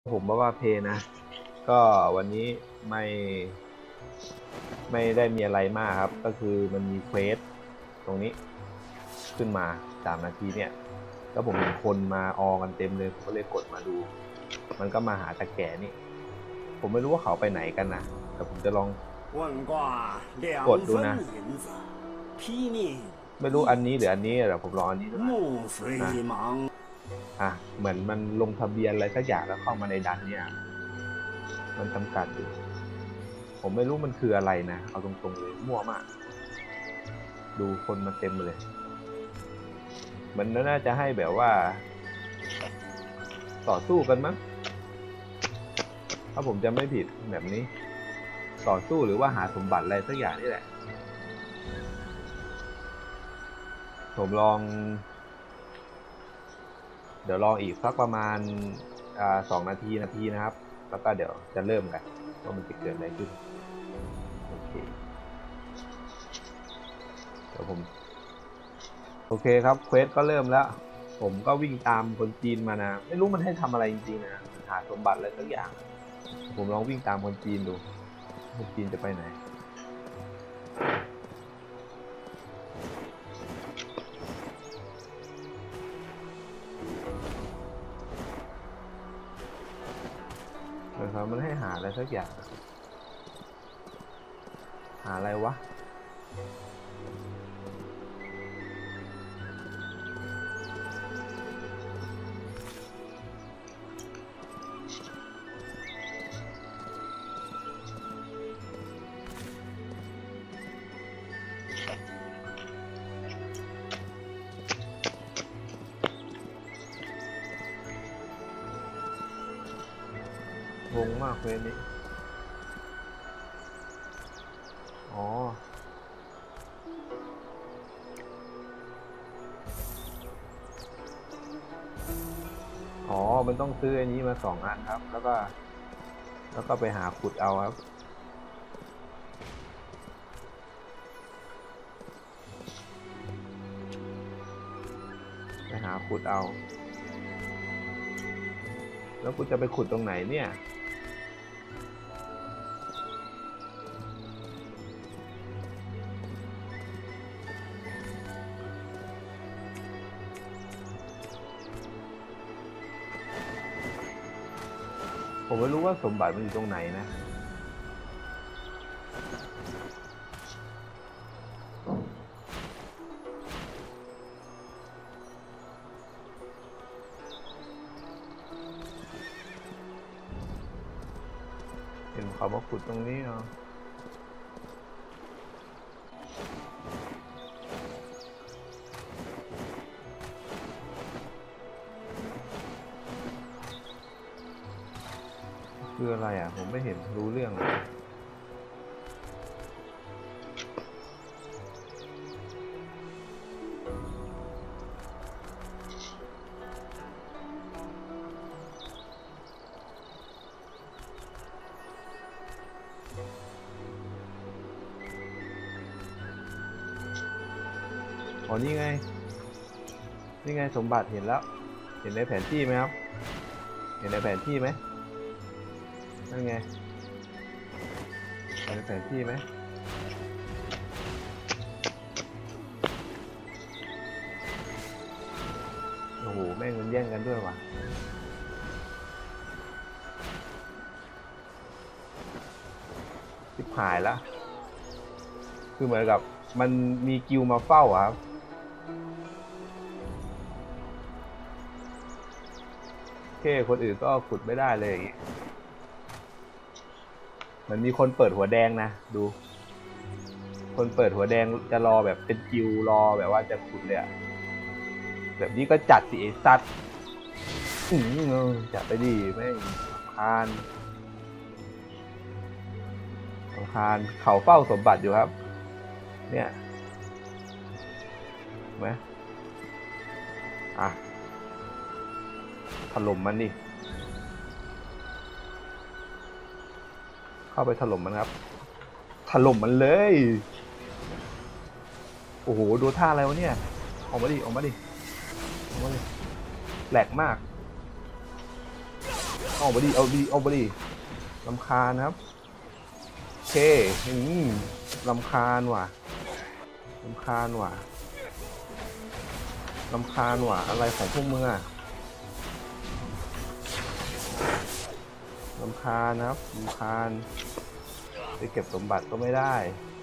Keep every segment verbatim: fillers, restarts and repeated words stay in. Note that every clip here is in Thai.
ผมว่าว่าเพนะก็วันนี้ไม่ไม่ได้มีอะไรมากครับก็คือมันมีเควสตรงนี้ขึ้นมาสามนาทีเนี่ยแล้วผมเห็นคนมาออกันเต็มเลยผมก็เลยกดมาดูมันก็มาหาตะแก่นี่ผมไม่รู้ว่าเขาไปไหนกันนะแต่ผมจะลองกดดูนะไม่รู้อันนี้หรืออันนี้เดี๋ยวผมลองอันนี้ดูนะอ่ะเหมือนมันลงทะเบียนอะไรสักอย่างแล้วเข้ามาในดันเนี่ยมันจำกัดอยู่ผมไม่รู้มันคืออะไรนะเอาตรงๆเลยมั่วมากดูคนมาเต็มเลยมันน่าจะให้แบบว่าต่อสู้กันมั้งถ้าผมจะไม่ผิดแบบนี้ต่อสู้หรือว่าหาสมบัติอะไรสักอย่างนี่แหละผมลองเดี๋ยวลองอีกสักประมาณอ่าสองนาทีนาทีนะครับแล้วก็เดี๋ยวจะเริ่มกันว่ามันจะเกิดอะไรขึ้นโอเคเดี๋ยวผมโอเคครับเควสก็เริ่มแล้วผมก็วิ่งตามคนจีนมานะไม่รู้มันให้ทำอะไรจริงๆนะหาสมบัติอะไรสักอย่างผมลองวิ่งตามคนจีนดูคนจีนจะไปไหนนะครับมันให้หาอะไรสักอย่างหาอะไรวะงงมากเลยนี้อ๋ออ๋อมันต้องซื้ออันนี้มาสองอันครับแล้วก็แล้วก็ไปหาขุดเอาครับไปหาขุดเอาแล้วกูจะไปขุดตรงไหนเนี่ยผมไม่รู้ว่าสมบัติมันอยู่ตรงไหนนะเห็นเขามาขุดตรงนี้เนาะคืออะไรอ่ะผมไม่เห็นรู้เรื่องเลยอ๋อนี่ไงนี่ไงสมบัติเห็นแล้วเห็นในแผนที่ไหมครับเห็นในแผนที่ไหมนั่นไงเห็นในแผนที่ไหมโอ้โหแม่งมันแย่งกันด้วยว่ะชิบหายละคือเหมือนกับมันมีกิวมาเฝ้าครับโอเคคนอื่นก็ขุดไม่ได้เลยอย่างงี้มันมีคนเปิดหัวแดงนะดูคนเปิดหัวแดงจะรอแบบเป็นกิวรอแบบว่าจะขุดเลยอะแบบนี้ก็จัดสิไอ้สัตว์อืมจัดไปดิแม่งคานคานเขาเฝ้าสมบัติอยู่ครับเนี่ยไหมอ่ะถล่มมันดิเข้าไปถล่มมันครับถล่มมันเลยโอ้โหดูท่าอะไรวะเนี่ยออกมาดิออกมาดิออกมาดิแหลกมากเอาไปดิเอาดิเอาไปดิรำคาญครับโอเคอืมรำคาญว่ะรำคาญว่ะรำคาญว่ะอะไรของพวกมึงอะรำคาญนะครับรำคาญไปเก็บสมบัติก็ไม่ได้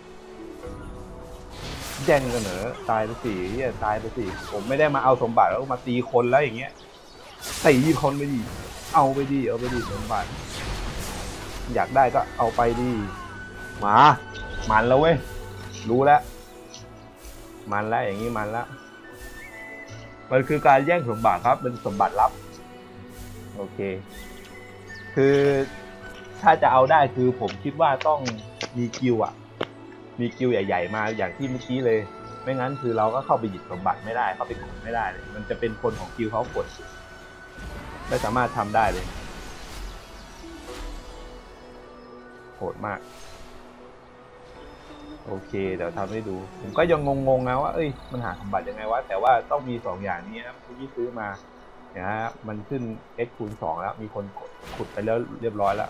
แย่งกันเหรอตายไปสิเฮียตายไปสิผมไม่ได้มาเอาสมบัติแล้วมาตีคนแล้วอย่างเงี้ยตีคนไปดิเอาไปดิเอาไปดิสมบัติอยากได้ก็เอาไปดิมามันแล้วเว้ยรู้แล้วมันแล้วอย่างนี้มันแล้วมันคือการแย่งสมบัติครับเป็นสมบัติลับโอเคคือถ้าจะเอาได้คือผมคิดว่าต้องมีกิลด์อ่ะมีกิลด์ใหญ่ๆมาอย่างที่เมื่อกี้เลยไม่งั้นคือเราก็เข้าไปหยิบสมบัติไม่ได้เข้าไปกดไม่ได้เลยมันจะเป็นคนของกิลด์เขากดไม่สามารถทำได้เลยโหดมากโอเคเดี๋ยวทำให้ดูผมก็ยังงงๆนะว่าเอ้ยมันหาสมบัติยังไงวะแต่ว่าต้องมีสองอย่างนี้นะที่ซื้อมาเนี่ยฮะมันขึ้น x คูณสองแล้วมีคนขุดไปแล้วเรียบร้อยแล้ว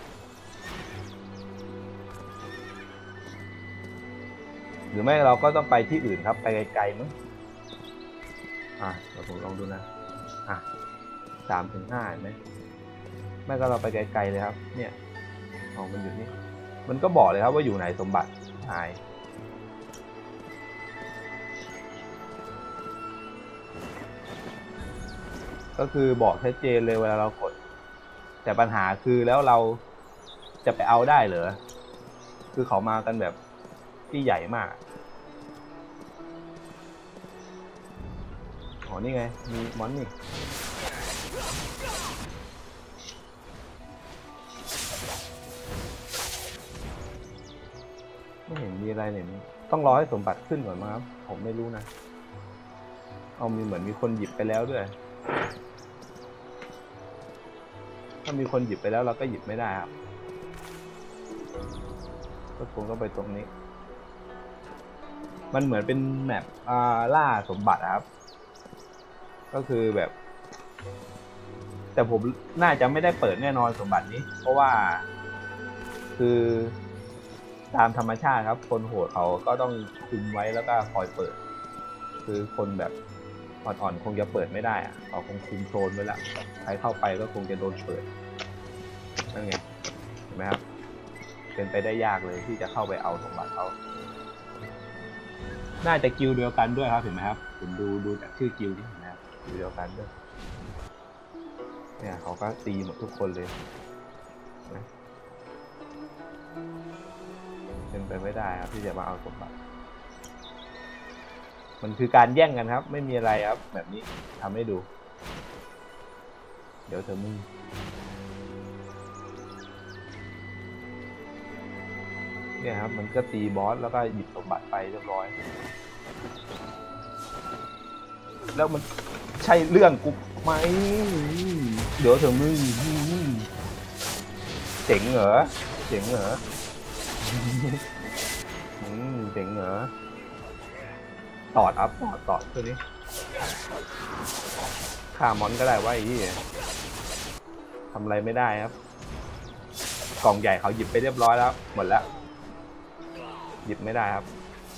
หรือไม่เราก็ต้องไปที่อื่นครับไปไกลๆมั้งอ่ะเดี๋ยวผมลองดูนะอ่ะสามถึงห้าเห็นไหมไม่ก็เราไปไกลๆเลยครับเนี่ยเอามันอยู่นี่มันก็บอกเลยครับว่าอยู่ไหนสมบัติหายก็คือบอกชัดเจนเลยเวลาเรากดแต่ปัญหาคือแล้วเราจะไปเอาได้เหรอคือเขามากันแบบที่ใหญ่มากอ๋อนี่ไงมีมอนนี่ไม่เห็นมีอะไรเลยต้องรอให้สมบัติขึ้นก่อนมั้งครับผมไม่รู้นะเอามีเหมือนมีคนหยิบไปแล้วด้วยถ้ามีคนหยิบไปแล้วเราก็หยิบไม่ได้ครับก็คงก็ไปตรงนี้มันเหมือนเป็นแมปอ่าล่าสมบัติครับก็คือแบบแต่ผมน่าจะไม่ได้เปิดแน่นอนสมบัตินี้เพราะว่าคือตามธรรมชาติครับคนโหดเขาก็ต้องคุมไว้แล้วก็คอยเปิดคือคนแบบอ่อนๆคงจะเปิดไม่ได้อะเขาคงคุมโซนไว้แล้วใครเข้าไปก็คงจะโดนเปิดนั่นไงเห็นไหมครับเป็นไปได้ยากเลยที่จะเข้าไปเอาสมบัติเขาน่าจะกิลด์เดียวกันด้วยครับเห็นไหมครับผมดูดูจากชื่อกิลด์นี่นะครับกิลด์เดียวกันด้วยเนี่ยเขาก็ตีหมดทุกคนเลยนะเป็นไปไม่ได้ครับที่จะมาเอาสมบัติมันคือการแย่งกันครับไม่มีอะไรครับแบบนี้ทำให้ดูเดี๋ยวเธอมึงเนี่ยครับมันก็ตีบอสแล้วก็หยิบสมบัติไปเรียบร้อยแล้วมันใช่เรื่องกูไหมเดี๋ยวเธอมึงเจ๋งเหรอเจ๋งเหรอเจ๋งเหรอตอดอัพตอดตอดตัวนี้ฆ่ามอนก็ได้ว่าไอ้ที่ทำอะไรไม่ได้ครับกล่องใหญ่เขาหยิบไปเรียบร้อยแล้วหมดแล้วหยิบไม่ได้ครับ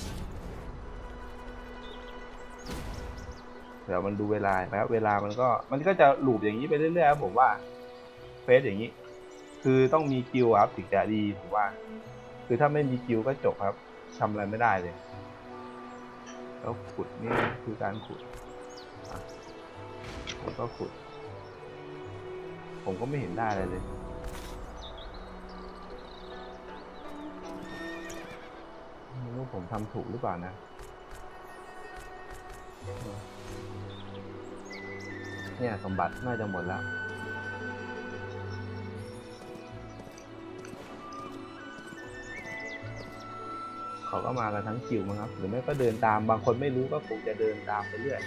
เดี๋ยวมันดูเวลานะครับเวลามันก็มันก็จะลูปอย่างนี้ไปเรื่อยๆครับผมว่าเฟสอย่างนี้คือต้องมีกิลครับถึงจะดีผมว่าคือถ้าไม่มีกิลก็จบครับทำอะไรไม่ได้เลยแล้วขุดนี่คือการขุดผมก็ขุดผมก็ไม่เห็นได้อะไรเลยไม่รู้ผมทำถูกหรือเปล่านะเนี่ยสมบัติน่าจะหมดแล้วเขาก็มากันทั้งคิวมั้งครับหรือไม่ก็เดินตามบางคนไม่รู้ก็คงจะเดินตามไปเรื่อย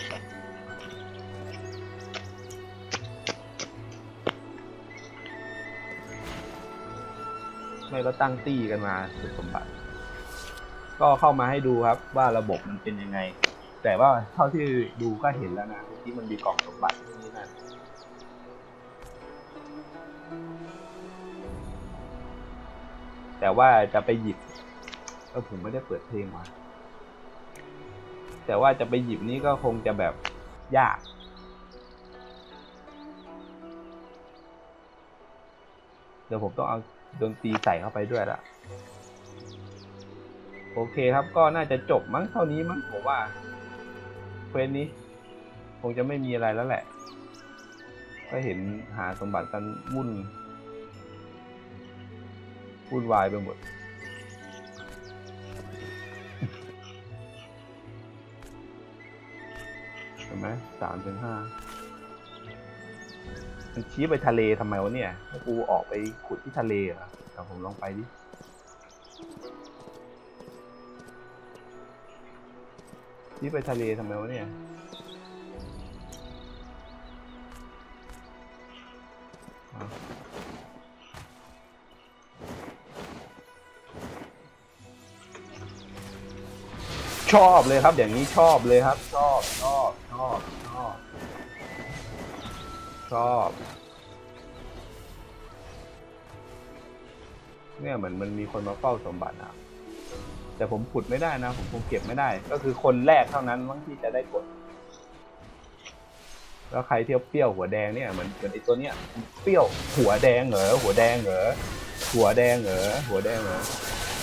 ไม่ก็ตั้งตี้กันมาสุดสมบัติก็เข้ามาให้ดูครับว่าระบบมันเป็นยังไงแต่ว่าเท่าที่ดูก็เห็นแล้วนะที่มันมีกล่องสมบัติที่นี่นั่นแต่ว่าจะไปหยิบเออผมไม่ได้เปิดเพลงมาแต่ว่าจะไปหยิบนี้ก็คงจะแบบยากเดี๋ยวผมต้องเอาดนตรีใส่เข้าไปด้วยละโอเคครับก็น่าจะจบมั้งเท่านี้มั้งผมว่าเควสนี้คงจะไม่มีอะไรแล้วแหละก็เห็นหาสมบัติกันวุ่นวุ่นวายไปหมดเห็นไหมสามถึงห้ามันชี้ไปทะเลทำไมวะเนี่ยให้กูออกไปขุดที่ทะเลเหรอเดี๋ยวผมลองไปดิชี้ไปทะเลทำไมวะเนี่ยชอบเลยครับอย่างนี้ชอบเลยครับชอบชอบชอบชอบชอบเนี่ยเหมือนมันมีคนมาเฝ้าสมบัตินะแต่ผมขุดไม่ได้นะผมคงเก็บไม่ได้ก็คือคนแรกเท่านั้นมั้งที่จะได้กดแล้วใครเที่ยวเปรี้ยวหัวแดงเนี่ยเหมือนเหมือนไอตัวเนี้ยเปรี้ยวหัวแดงเหรอหัวแดงเหรอหัวแดงเหรอหัวแดงเหรอ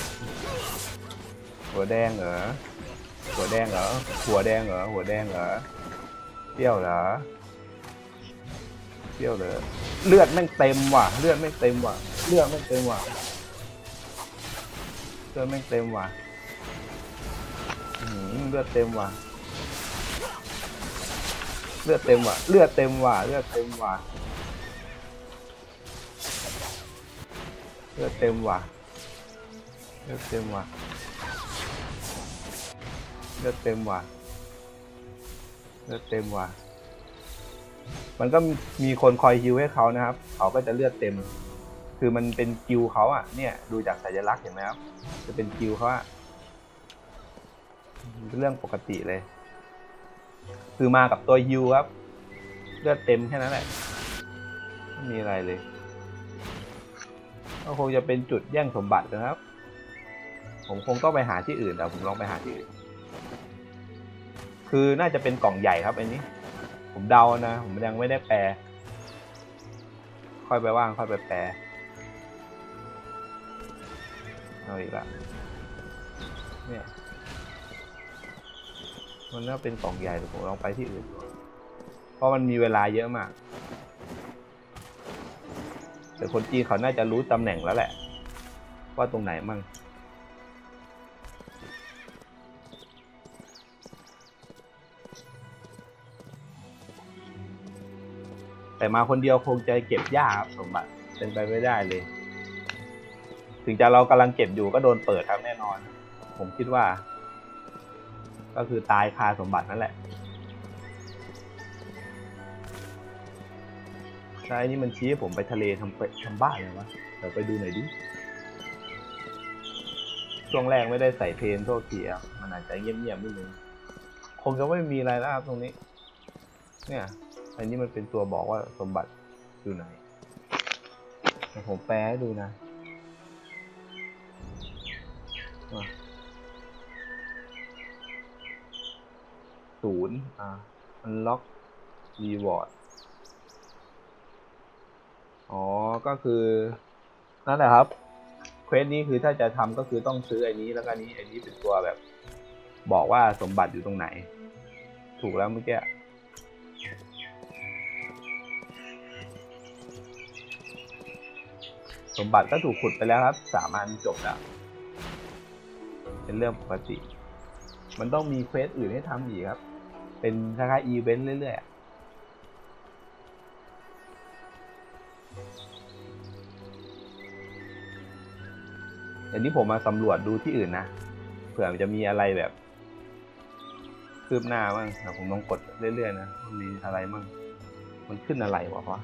หัวแดงเหรอหัวแดงเหรอหัวแดงเหรอหัวแดงเหรอเปรี้ยวเหรอเปรี้ยวเลยเลือดแม่งเต็มว่ะเลือดแม่งเต็มว่ะเลือดแม่งเต็มว่ะเลือดแม่งเต็มว่ะเลือดเต็มว่ะเลือดเต็มว่ะเลือดเต็มว่ะเลือดเต็มว่ะเลือดเต็มว่ะเลือดเต็มว่ะเลือดเต็มว่ะเลือดเต็มว่ะมันก็มีคนคอยฮิวให้เขานะครับเขาก็จะเลือดเต็มคือมันเป็นกิลเขาอ่ะเนี่ยดูจากสัญลักษณ์เห็นไหมครับจะเป็นกิลเขาอ่ะเป็นเรื่องปกติเลยคือมากับตัวฮิวครับเลือดเต็มแค่นั้นแหละไม่มีอะไรเลยก็คงจะเป็นจุดแย่งสมบัตินะครับผมคงต้องไปหาที่อื่นแต่ผมลองไปหาที่อื่นคือน่าจะเป็นกล่องใหญ่ครับอันนี้ผมเดานะผมยังไม่ได้แปลค่อยไปว่างค่อยไปแปลเอาอีกละเนี่ยมันน่าเป็นกล่องใหญ่แต่ผมลองไปที่อื่นเพราะมันมีเวลาเยอะมากแต่คนจีนเขาน่าจะรู้ตำแหน่งแล้วแหละว่าตรงไหนมั่งแต่มาคนเดียวคงจะเก็บยากครับสมบัติเป็นไปไม่ได้เลยถึงจะเรากำลังเก็บอยู่ก็โดนเปิดครับแน่นอนผมคิดว่าก็คือตายคาสมบัตินั่นแหละใช่นี่มันชี้ให้ผมไปทะเลทำไปทำบ้าเลยวะเดี๋ยวไปดูหน่อยดิช่วงแรกไม่ได้ใส่เพลงโทษทีครับมันอาจจะเงียบๆนิดนึงคงจะไม่มีอะไรแล้วครับตรงนี้เนี่ยอันนี้มันเป็นตัวบอกว่าสมบัติอยู่ไหนผมแปลให้ดูนะศูนย์อ่ามันล็อกรีวอร์ดอ๋อก็คือนั่นแหละครับเควสนี้คือถ้าจะทำก็คือต้องซื้อไอ้นี้แล้วก็นี้ไอ้นี้เป็นตัวแบบบอกว่าสมบัติอยู่ตรงไหนถูกแล้วเมื่อกี้สมบัติก็ถูกขุดไปแล้วครับสามอันจบแล้วเป็นเรื่องปกติมันต้องมีเควสอื่นให้ทำอีกครับเป็นคล้ายๆอีเวนต์เรื่อยๆอย่างนี้ผมมาสำรวจดูที่อื่นนะเผื่อมันจะมีอะไรแบบคืบหน้าบ้างแต่ผมลองกดเรื่อยๆนะมันมีอะไรบ้างมันขึ้นอะไรวะวะ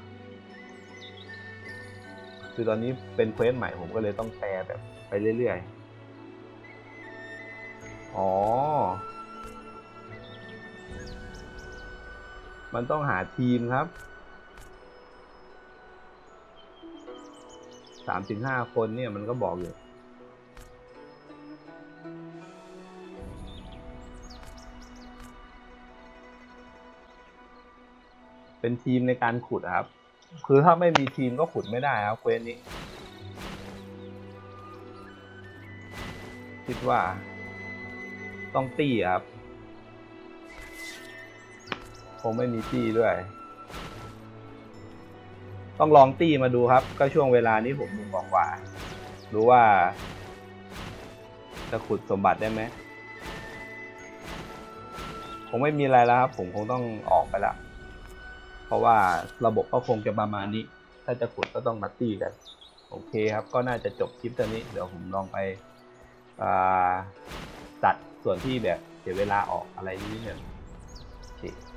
คือตอนนี้เป็นเควสใหม่ผมก็เลยต้องแปลแบบไปเรื่อยๆอ๋อมันต้องหาทีมครับ สามถึงห้า คนเนี่ยมันก็บอกอยู่เป็นทีมในการขุดครับคือถ้าไม่มีทีมก็ขุดไม่ได้ครับเควสนี้คิดว่าต้องตี้ครับคงไม่มีตี้ด้วยต้องลองตี้มาดูครับก็ช่วงเวลานี้ผมมุมบอกว่ารู้ว่าจะขุดสมบัติได้ไหมคงไม่มีอะไรแล้วครับผมคงต้องออกไปแล้วเพราะว่าระบบก็คงจะประมาณนี้ถ้าจะขุดก็ต้องมาตี้กันโอเคครับก็น่าจะจบคลิปตัวนี้เดี๋ยวผมลองไปตัดส่วนที่แบบเสียเวลาออกอะไรนิดนึงโอเค